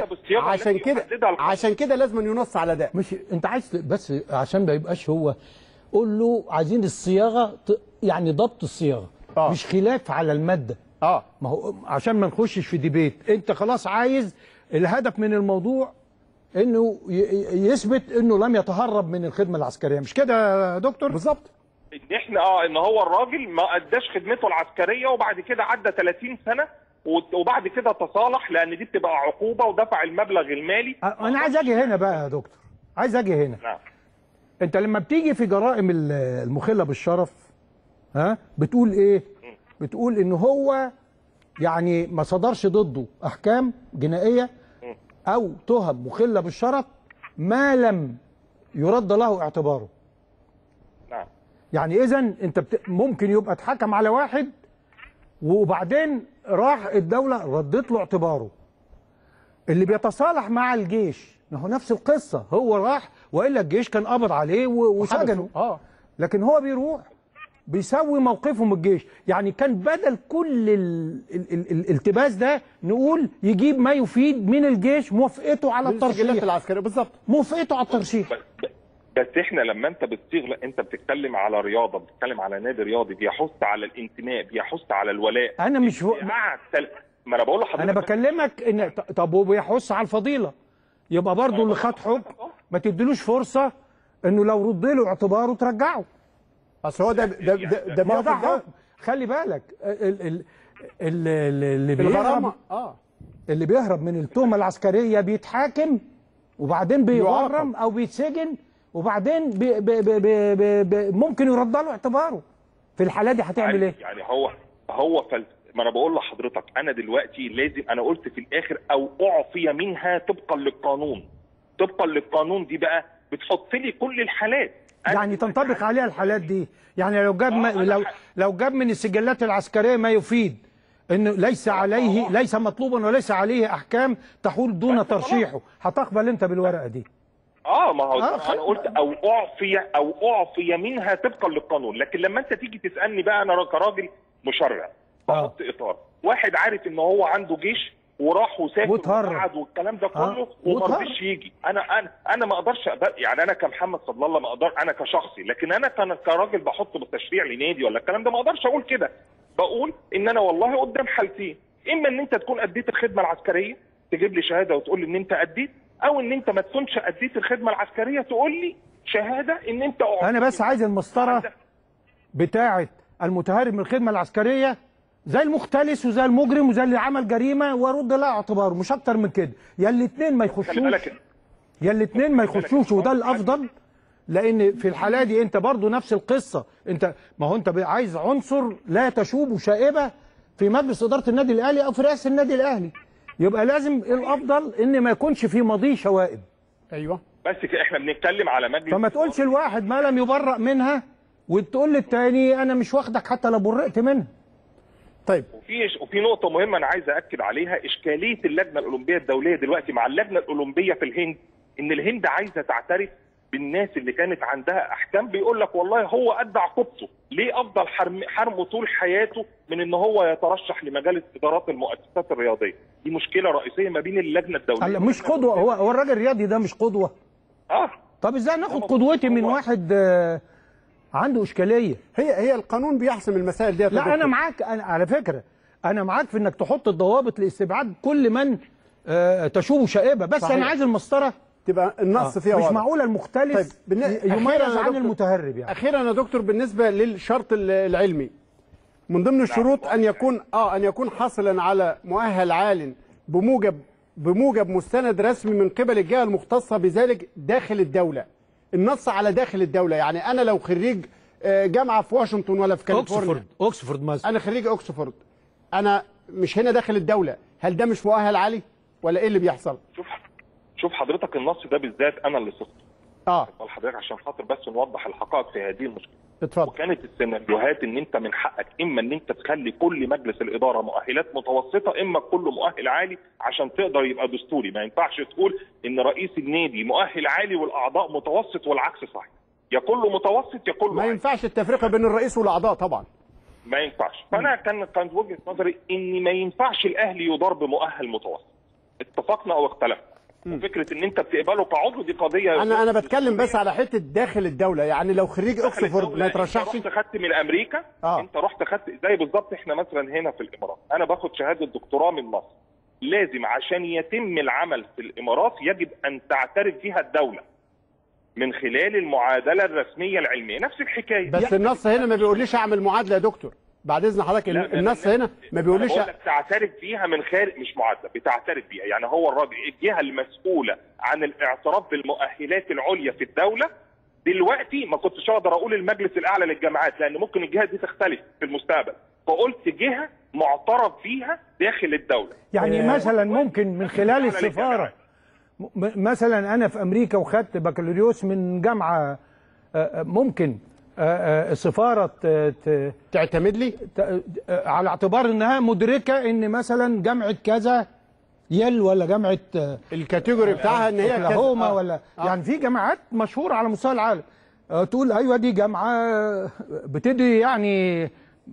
عشان كده لازم ينص على ده. مش انت عايز بس عشان ما يبقاش هو، قول له عايزين الصياغه، يعني ضبط الصياغه مش خلاف على الماده. ما هو عشان ما نخشش في ديبيت، انت خلاص عايز الهدف من الموضوع انه يثبت انه لم يتهرب من الخدمه العسكريه، مش كده يا دكتور؟ بالظبط. ان احنا ان هو الراجل ما اداش خدمته العسكريه وبعد كده عدى 30 سنه وبعد كده تصالح، لان دي بتبقى عقوبه ودفع المبلغ المالي. انا عايز اجي هنا بقى يا دكتور، عايز اجي هنا. نعم. انت لما بتيجي في جرائم المخله بالشرف بتقول ايه؟ بتقول ان هو يعني ما صدرش ضده احكام جنائيه او تهم مخله بالشرف ما لم يرد له اعتباره. نعم. يعني اذا انت ممكن يبقى اتحكم على واحد وبعدين راح الدوله ردت له اعتباره. اللي بيتصالح مع الجيش هو نفس القصه، هو راح والا الجيش كان قبض عليه وسجنه. لكن هو بيروح بيسوي موقفه من الجيش. يعني كان بدل كل الالتباس ده نقول يجيب ما يفيد من الجيش، موافقته على الترشيح. السجلات العسكريه بالظبط، موافقته على الترشيح. بس احنا لما انت بتصيغ، انت بتتكلم على رياضه، بتتكلم على نادي رياضي بيحث على الانتماء، بيحث على الولاء. انا مش ما انا بقول لحضرتك، انا بكلمك ان طب وبيحث على الفضيله، يبقى برضه اللي خد حكم ما تديلوش فرصه انه لو رد له اعتباره ترجعه. اصل هو ده حكم. خلي بالك اللي بيهرب اللي بيهرب من التهمه العسكريه بيتحاكم وبعدين بيغرم او بيتسجن وبعدين ممكن يرد له اعتباره. في الحاله دي هتعمل ايه؟ يعني هو ما انا بقول لحضرتك انا دلوقتي لازم، انا قلت في الاخر او اعفي منها طبقا للقانون. طبقا للقانون دي بقى بتحط لي كل الحالات، يعني تنطبق عليها الحالات دي. يعني لو جاب من السجلات العسكريه ما يفيد انه ليس مطلوبا وليس عليه احكام تحول دون ترشيحه، هتقبل انت بالورقه دي؟ ما هو انا قلت او اعفي منها طبقا للقانون. لكن لما انت تيجي تسالني بقى انا كراجل مشرع بحط اطار، واحد عارف ان هو عنده جيش وراح وسافر وقعد والكلام ده كله وما رضيش يجي، انا ما اقدرش يعني انا كمحمد فضل الله ما اقدر، انا كشخصي، لكن انا كراجل بحط بالتشريع لنادي ولا الكلام ده ما اقدرش اقول كده. بقول ان انا والله قدام حالتين، اما ان انت تكون اديت الخدمه العسكريه تجيب لي شهاده وتقول لي ان انت اديت، او ان انت ما تكونش اديت الخدمه العسكريه تقول لي شهاده ان انت انا بس عايز المسطره بتاعه المتهرب من الخدمه العسكريه زي المختلس وزي المجرم وزي اللي عمل جريمه وارد لها اعتباره، مش اكتر من كده. يا الاثنين ما يخشوش وده الافضل، لان في الحاله دي انت برضو نفس القصه، ما هو انت عايز عنصر لا تشوب شائبه في مجلس اداره النادي الاهلي او في رئاسه النادي الاهلي، يبقى لازم الافضل ان ما يكونش في ماضيه شوائب. ايوه بس احنا بنتكلم على مجلس، فما تقولش الواحد ما لم يبرأ منها وتقول للتاني انا مش واخدك حتى لو برئت منها. طيب وفي نقطه مهمه انا عايز اكد عليها، اشكاليه اللجنه الاولمبيه الدوليه دلوقتي مع اللجنه الاولمبيه في الهند، ان الهند عايزه تعترف بالناس اللي كانت عندها احكام، بيقول لك والله هو ادى عقوبته، ليه افضل حرمه طول حياته من ان هو يترشح لمجالس ادارات المؤسسات الرياضيه؟ دي مشكله رئيسيه ما بين اللجنه الدوليه. مش قدوه، هو الراجل الرياضي ده مش قدوه. طب ازاي ناخد قدوتي من واحد عنده اشكاليه؟ هي القانون بيحسم المسائل دي. لا انا معاك، على فكره انا معاك في انك تحط الضوابط لاستبعاد كل من تشوب شائبه، بس صحيح. انا عايز المسطره تبقى النص فيها واضح. مش معقوله المختلف يميز عن المتهرب يعني. اخيرا يا دكتور، بالنسبه للشرط العلمي، من ضمن الشروط ان يكون حاصلا على مؤهل عال بموجب مستند رسمي من قبل الجهه المختصه بذلك داخل الدوله. النص على داخل الدوله، يعني انا لو خريج جامعه في واشنطن ولا في كاليفورنيا، اوكسفورد مثلا، انا خريج اوكسفورد، انا مش هنا داخل الدوله، هل ده مش مؤهل عالي ولا ايه اللي بيحصل؟ شوف حضرتك، النص ده بالذات انا اللي صفته. حضرتك عشان خاطر بس نوضح الحقائق في هذه المشكله. اتفضل. وكانت السيناريوهات ان انت من حقك اما ان انت تخلي كل مجلس الاداره مؤهلات متوسطه، اما كله مؤهل عالي عشان تقدر يبقى دستوري. ما ينفعش تقول ان رئيس النادي مؤهل عالي والاعضاء متوسط والعكس صحيح. يا كله متوسط يا كله ما عالي. ينفعش التفرقه بين الرئيس والاعضاء طبعا. ما ينفعش. فانا كانت وجهه نظري ان ما ينفعش الاهلي يدار بمؤهل متوسط. اتفقنا او اختلفنا. وفكره ان انت بتقبله كعضو دي قضيه. انا بتكلم بس على حته داخل الدوله، يعني لو خريج اوكسفورد ما يترشحش. انت رحت خدت من امريكا. انت رحت خدت زي بالظبط احنا مثلا هنا في الامارات، انا باخد شهاده دكتوراه من مصر، لازم عشان يتم العمل في الامارات يجب ان تعترف فيها الدوله من خلال المعادله الرسميه العلميه. نفس الحكايه. بس النص هنا ما بيقوليش اعمل معادله يا دكتور، بعد اذن حضرتك. النص هنا ما بيقوليش تعترف فيها من خارج، مش معادله، بتعترف بيها. يعني هو الراجل الجهه المسؤوله عن الاعتراف بالمؤهلات العليا في الدوله دلوقتي، ما كنتش اقدر اقول المجلس الاعلى للجامعات لان ممكن الجهه دي تختلف في المستقبل، فقلت جهه معترف فيها داخل الدوله. يعني مثلا ممكن من خلال السفاره، مثلا انا في امريكا وخدت بكالوريوس من جامعه، ممكن السفاره تعتمد لي على اعتبار انها مدركه ان مثلا جامعه كذا يل ولا جامعه الكاتيجوري بتاعها ان هي كذا ولا يعني في جامعات مشهوره على مستوى العالم، تقول ايوه دي جامعه بتدي، يعني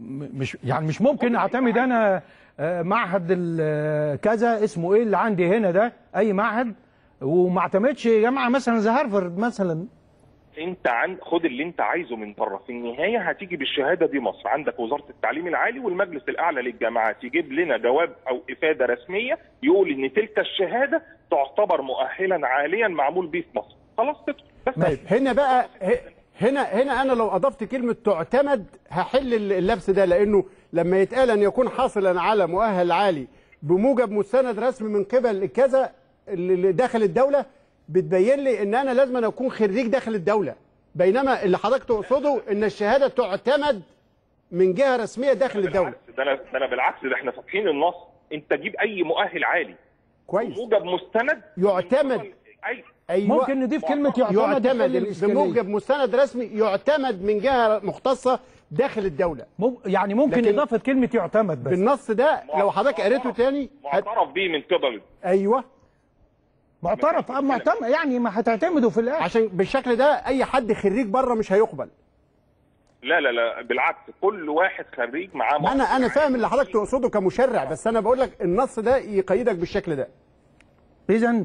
مش ممكن اعتمد انا معهد كذا اسمه ايه اللي عندي هنا ده اي معهد وما اعتمدش جامعه مثلا زي هارفارد مثلا. انت خد اللي انت عايزه من بره، في النهايه هتيجي بالشهاده دي مصر، عندك وزاره التعليم العالي والمجلس الاعلى للجامعات يجيب لنا جواب او افاده رسميه يقول ان تلك الشهاده تعتبر مؤهلا عاليا معمول بيه في مصر، خلاص تدخل. طيب هنا بقى هنا انا لو اضفت كلمه تعتمد هحل اللبس ده، لانه لما يتقال ان يكون حاصلا على مؤهل عالي بموجب مستند رسمي من قبل كذا اللي داخل الدوله، بتبين لي ان انا لازم أنا اكون خريج داخل الدوله، بينما اللي حضرتك تقصده ان الشهاده تعتمد من جهه رسميه داخل الدوله. ده انا بالعكس، ده احنا فاتحين النص، انت جيب اي مؤهل عالي كويس بموجب مستند يعتمد. أيوة. ممكن نضيف كلمه يعتمد بموجب مستند رسمي يعتمد من جهه مختصه داخل الدوله. يعني ممكن اضافه كلمه يعتمد بس بالنص ده لو حضرتك قريته تاني معترف بيه من قبل. ايوه معترف معتمد، يعني ما هتعتمدوا في الاخر، عشان بالشكل ده اي حد خريج بره مش هيقبل. لا بالعكس، كل واحد خريج معاه. انا فاهم اللي حضرتك تقصده كمشرع، بس انا بقول لك النص ده يقيدك بالشكل ده. اذا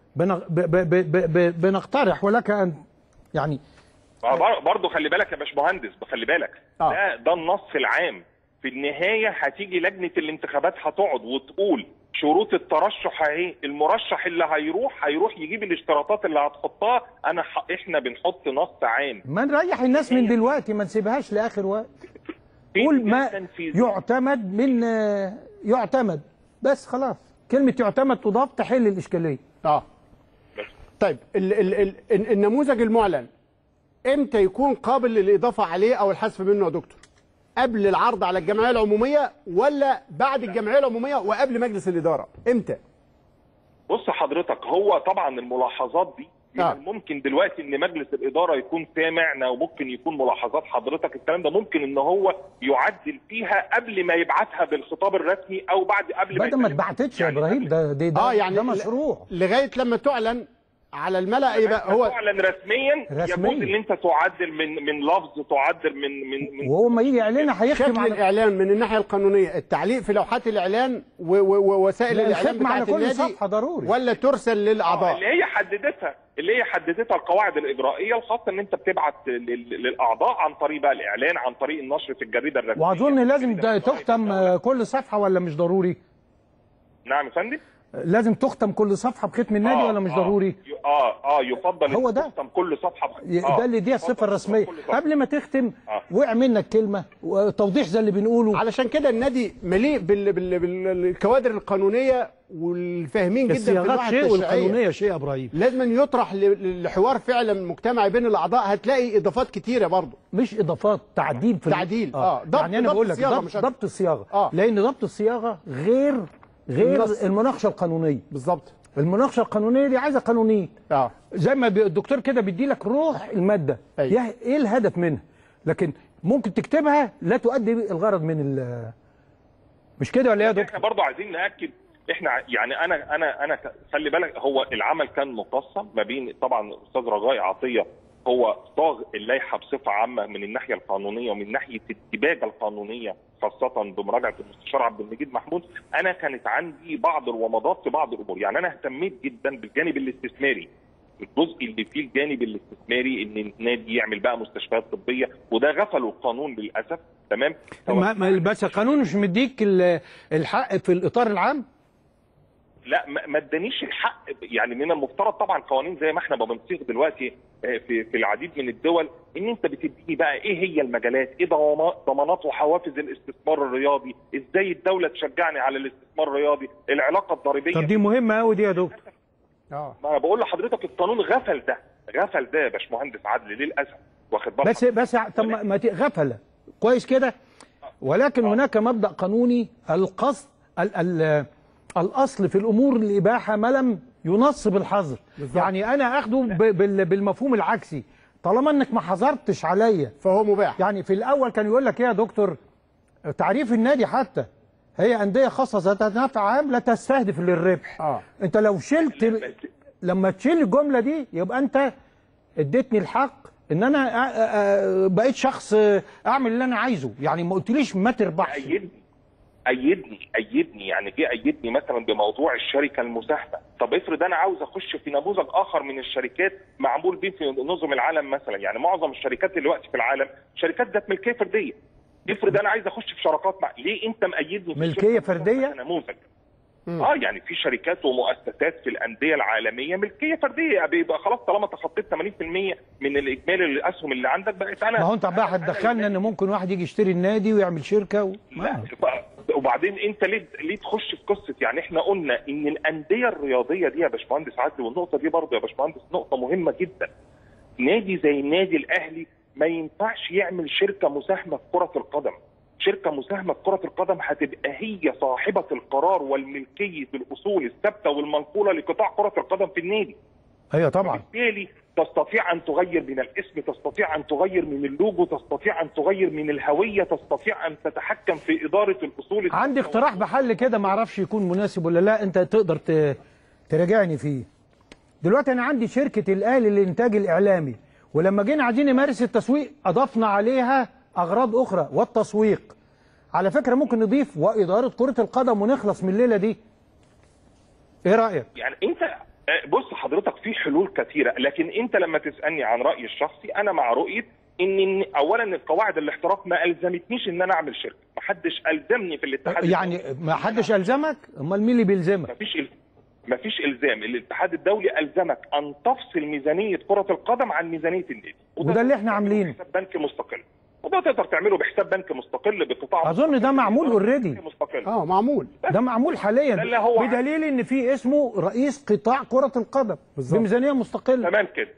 بنقترح ولك ان يعني برضه خلي بالك يا باشمهندس، خلي بالك ده النص العام. في النهايه هتيجي لجنه الانتخابات هتقعد وتقول شروط الترشح اهي، المرشح اللي هيروح يجيب الاشتراطات اللي هتحطها. احنا بنحط نص عام، ما نريح الناس من دلوقتي، ما نسيبهاش لاخر وقت. قول ما يعتمد من يعتمد بس خلاص، كلمه يعتمد تضاف تحل الاشكاليه. طيب النموذج المعلن امتى يكون قابل للاضافه عليه او الحذف منه يا دكتور؟ قبل العرض على الجمعيه العموميه ولا بعد الجمعيه العموميه وقبل مجلس الاداره؟ امتى؟ بص حضرتك، هو طبعا الملاحظات دي من الممكن دلوقتي ان مجلس الاداره يكون سامعنا، وممكن يكون ملاحظات حضرتك الكلام ده ممكن ان هو يعدل فيها قبل ما يبعتها بالخطاب الرسمي او قبل ما ما اتبعتتش يا ابراهيم. ده يعني ده مشروع لغايه لما تعلن على الملأ يبقى هو تعلن رسميا يجوز ان انت تعدل من لفظ، تعدل من وهو ما يجي يعلنها هيختم شكل الاعلان من الناحيه القانونيه، التعليق في لوحات الاعلان ووسائل الاعلان بتاعت كل النادي صفحه ضروري، ولا ترسل للاعضاء اللي هي حددتها القواعد الاجرائيه الخاصه ان انت بتبعت للاعضاء عن طريق بقى الاعلان، عن طريق النشر في الجريده الرسميه. واظن لازم تختم كل صفحه ولا مش ضروري؟ نعم يا فندم، لازم تختم كل صفحه بختم النادي ولا مش ضروري؟ يفضل هو ده تختم كل صفحه ده اللي دي الصفه الرسميه. قبل ما تختم وقع منك كلمه وتوضيح زي اللي بنقوله. علشان كده النادي مليء بالكوادر القانونيه والفاهمين جدا في الصياغات شيء والقانونيه شيء يا ابراهيم. لازم يطرح لحوار فعلا مجتمعي بين الاعضاء، هتلاقي اضافات كتيره برضه، مش اضافات، تعديل في تعديل. يعني انا بقول لك ضبط الصياغه، لان ضبط الصياغه غير المناقشه القانونيه. بالظبط، المناقشه القانونيه دي عايزه قانونيين. زي ما الدكتور كده بيدي لك روح الماده، ايه الهدف منها، لكن ممكن تكتبها لا تؤدي الغرض من مش كده ولا ايه يا دكتور؟ احنا برضه عايزين ناكد، احنا يعني انا خلي بالك، هو العمل كان مقسم ما بين طبعا الاستاذ رجاء عطيه، هو صاغ اللائحه بصفه عامه من الناحيه القانونيه ومن ناحيه الدباجه القانونيه خاصه بمراجعه المستشار عبد المجيد محمود. انا كانت عندي بعض الومضات في بعض الامور، يعني انا اهتميت جدا بالجانب الاستثماري، الجزء اللي فيه الجانب الاستثماري، ان النادي يعمل بقى مستشفيات طبيه، وده غفله القانون للاسف. تمام، بس القانون مش مديك الحق في الاطار العام؟ لا، ما ادانيش الحق. يعني من المفترض طبعا قوانين زي ما احنا بنصيغ دلوقتي في العديد من الدول، ان انت بتديني بقى ايه هي المجالات، ايه ضمانات وحوافز الاستثمار الرياضي، ازاي الدوله تشجعني على الاستثمار الرياضي، العلاقه الضريبيه. طب دي مهمه قوي دي يا دكتور. ما انا بقول لحضرتك القانون غفل ده يا باشمهندس عدل للاسف، واخد بالك؟ بس طب ما غفله كويس كده، ولكن هناك مبدا قانوني، القصد الاصل في الامور الاباحه ما لم ينص بالحظر. يعني انا اخده بالمفهوم العكسي، طالما انك ما حظرتش عليا فهو مباح. يعني في الاول كان يقول لك ايه يا دكتور، تعريف النادي حتى هي انديه خاصه ذات نفع عام لا تستهدف للربح. انت لو شلت، لما تشيل الجمله دي يبقى انت اديتني الحق ان انا بقيت شخص اعمل اللي انا عايزه، يعني ما قلتليش ما تربحش. ايدني يعني جه ايدني مثلا بموضوع الشركه المساهمه. طب افرض انا عاوز اخش في نموذج اخر من الشركات معمول بيه في نظم العالم مثلا، يعني معظم الشركات دلوقتي في العالم شركات ذات ملكيه فرديه. افرض انا عايز اخش في شراكات ليه انت مأيدني في ملكيه فرديه؟ نموذج يعني في شركات ومؤسسات في الانديه العالميه ملكيه فرديه، بيبقى خلاص طالما تخطيت 80% من الاجمالي الاسهم اللي عندك بقت انا. ما هو انت بقى هتدخلنا ان ممكن واحد يجي يشتري النادي ويعمل شركه لا وبعدين انت ليه تخش في قصه؟ يعني احنا قلنا ان الانديه الرياضيه دي يا باشمهندس عدلي، والنقطه دي برضه يا باشمهندس نقطه مهمه جدا، نادي زي النادي الاهلي ما ينفعش يعمل شركه مساهمه في كره القدم. شركه مساهمه في كره القدم هتبقى هي صاحبه القرار والملكيه الاصول الثابته والمنقوله لقطاع كره القدم في النادي. ايوه طبعا. بالتالي تستطيع ان تغير من الاسم، تستطيع ان تغير من اللوجو، تستطيع ان تغير من الهويه، تستطيع ان تتحكم في اداره الاصول. عندي اقتراح بحل كده، ما اعرفش يكون مناسب ولا لا، انت تقدر تراجعني فيه. دلوقتي انا عندي شركه الاهلي للانتاج الاعلامي، ولما جينا عايزين نمارس التسويق اضفنا عليها اغراض اخرى والتسويق. على فكره ممكن نضيف واداره كره القدم ونخلص من الليله دي. ايه رايك؟ يعني انت بص حضرتك في حلول كثيره، لكن انت لما تسالني عن رايي الشخصي انا مع رؤيه ان اولا قواعد الاحتراف ما الزمتنيش ان انا اعمل شركه، ما حدش الزمني في الاتحاد. يعني ما حدش الزمك؟ امال مين اللي بيلزمك؟ مفيش الزام، الاتحاد الدولي الزمك ان تفصل ميزانيه كره القدم عن ميزانيه النادي، وده اللي احنا عاملينه بحساب بنك مستقل، وده تقدر تعمله بحساب بنك مستقل بقطاع. اظن ده معمول اوريدي. معمول، ده معمول حاليا بدليل ان في اسمه رئيس قطاع كره القدم بميزانيه مستقله. تمام كده،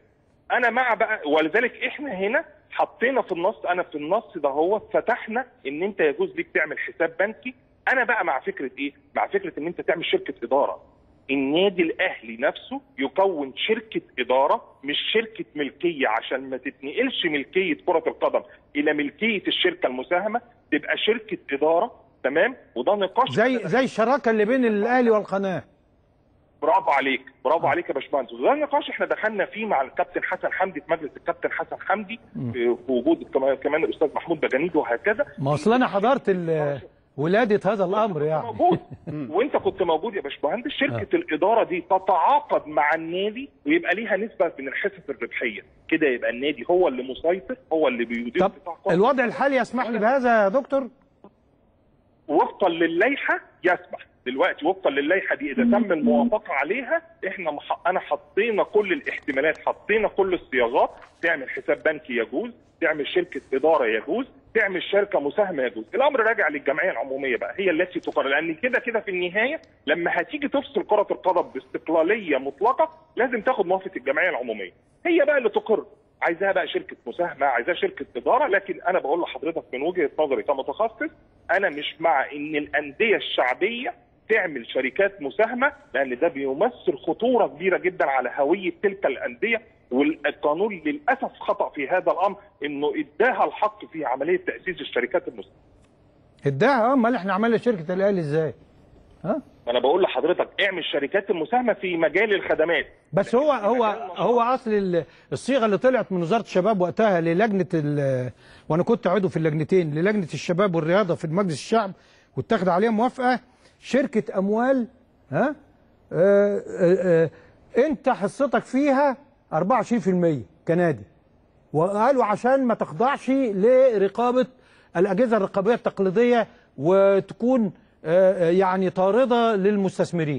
انا مع بقى، ولذلك احنا هنا حطينا في النص، انا في النص ده هو فتحنا ان انت يجوز ليك تعمل حساب بنكي. انا بقى مع فكره ايه؟ مع فكره ان انت تعمل شركه اداره. النادي الاهلي نفسه يكون شركه اداره مش شركه ملكيه، عشان ما تتنقلش ملكيه كره القدم الى ملكيه الشركه المساهمه، تبقى شركه اداره. تمام؟ وده نقاش زي الشراكه اللي بين الاهلي والقناه. برافو عليك، برافو عليك يا باشمهندس. وده النقاش احنا دخلنا فيه مع الكابتن حسن حمدي في مجلس الكابتن حسن حمدي في وجود كمان الاستاذ محمود بجانيد وهكذا. ما اصل انا حضرت ولاده هذا الامر يعني. موجود وانت كنت موجود يا باشمهندس. شركه الاداره دي تتعاقد مع النادي ويبقى ليها نسبه من الحصص الربحيه، كده يبقى النادي هو اللي مسيطر، هو اللي بيدير. طب الوضع الحالي يسمح لي بهذا يا دكتور؟ وفقا للائحه يسمح. دلوقتي وفقا للائحه دي اذا تم الموافقه عليها، انا حطينا كل الاحتمالات، حطينا كل الصياغات. تعمل حساب بنكي يجوز، تعمل شركه اداره يجوز، تعمل شركه مساهمه يجوز. الامر راجع للجمعيه العموميه بقى، هي التي تقرر، لان كده كده في النهايه لما هتيجي تفصل كره القدم باستقلاليه مطلقه لازم تاخد موافقه الجمعيه العموميه، هي بقى اللي تقر. عايزاها بقى شركه مساهمه، عايزاها شركه اداره. لكن انا بقول لحضرتك من وجهه نظري كمتخصص، انا مش مع ان الانديه الشعبيه تعمل شركات مساهمه، لان ده بيمثل خطوره كبيره جدا على هويه تلك الانديه. والقانون للاسف خطا في هذا الامر، انه اداها الحق في عمليه تاسيس الشركات المساهمه. اداها؟ امال احنا عملنا شركه الاهلي ازاي؟ ها؟ انا بقول لحضرتك اعمل شركات المساهمه في مجال الخدمات. بس هو اصل الصيغه اللي طلعت من وزاره الشباب وقتها للجنه وانا كنت عضو في اللجنتين، للجنه الشباب والرياضه في مجلس الشعب، واتخذ عليها موافقه شركه اموال. ها؟ انت حصتك فيها 24% كنادي، وقالوا عشان ما تخضعش لرقابه الاجهزه الرقابيه التقليديه وتكون يعني طارده للمستثمرين.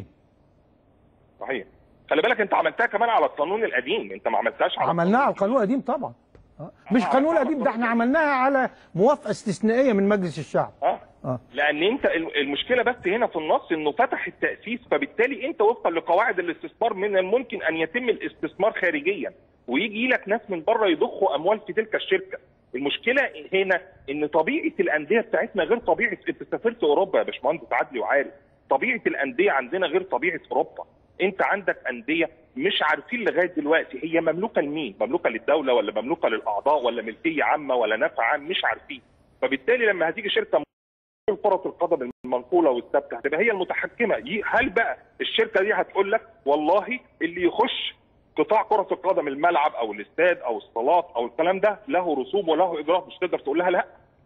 صحيح. خلي بالك انت عملتها كمان على القانون القديم، انت ما عملتهاش على عملناها على القانون القديم طبعا. مش القانون القديم ده، احنا عملناها على موافقه استثنائيه من مجلس الشعب. لان انت المشكله بس هنا في النص انه فتح التاسيس، فبالتالي انت وفقا لقواعد الاستثمار من الممكن ان يتم الاستثمار خارجيا، ويجي لك ناس من بره يضخوا اموال في تلك الشركه. المشكله هنا ان طبيعه الانديه بتاعتنا غير طبيعه، انت سافرت اوروبا يا باشمهندس عدلي وعارف، طبيعه الانديه عندنا غير طبيعه اوروبا. انت عندك انديه مش عارفين لغايه دلوقتي هي مملوكه لمين، مملوكه للدوله ولا مملوكه للاعضاء ولا ملكيه عامه ولا نفع عام، مش عارفين. فبالتالي لما هتيجي شركه كرة القدم المنقوله والثابته هتبقى هي المتحكمه. هل بقى الشركه دي هتقول لك والله اللي يخش قطاع كرة القدم الملعب او الاستاد او الصالات او الكلام ده له رسوم وله اجراءات، مش تقدر تقول لها لا،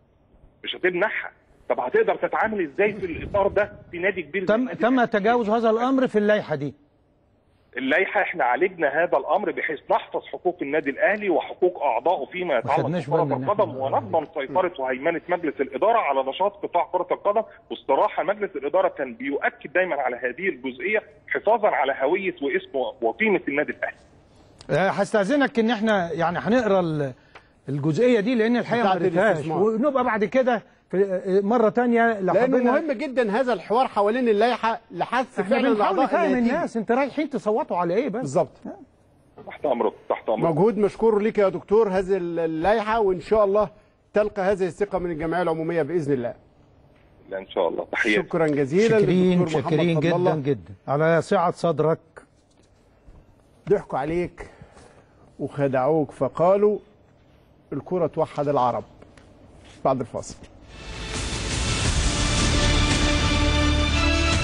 مش هتمنعها. طب هتقدر تتعامل ازاي في الاطار ده في نادي كبير؟ تم تجاوز هذا الامر في اللائحه دي. اللائحه احنا عالجنا هذا الامر بحيث نحفظ حقوق النادي الاهلي وحقوق اعضائه فيما يتعلق بكره القدم، ونضمن سيطره وهيمنه مجلس الاداره على نشاط قطاع كره القدم. والصراحه مجلس الاداره كان بيؤكد دايما على هذه الجزئيه حفاظا على هويه واسم وقيمه النادي الاهلي. هستاذنك ان احنا يعني هنقرا الجزئيه دي لان الحقيقه ما قريتهاش، ونبقى بعد كده مرة تانية لأنه مهم جدا هذا الحوار حوالين اللائحة لحث فعلا الأعضاء نفهم الناس انت رايحين تصوتوا على ايه بس. بالظبط. تحت أمرك تحت أمرك. مجهود مشكور لك يا دكتور هذه اللائحة، وإن شاء الله تلقى هذه الثقة من الجمعية العمومية بإذن الله. لا إن شاء الله. تحياتي. شكرا جزيلا. شاكرين جدا جدا على سعة صدرك. ضحكوا عليك وخدعوك فقالوا الكرة توحد العرب. بعد الفاصل.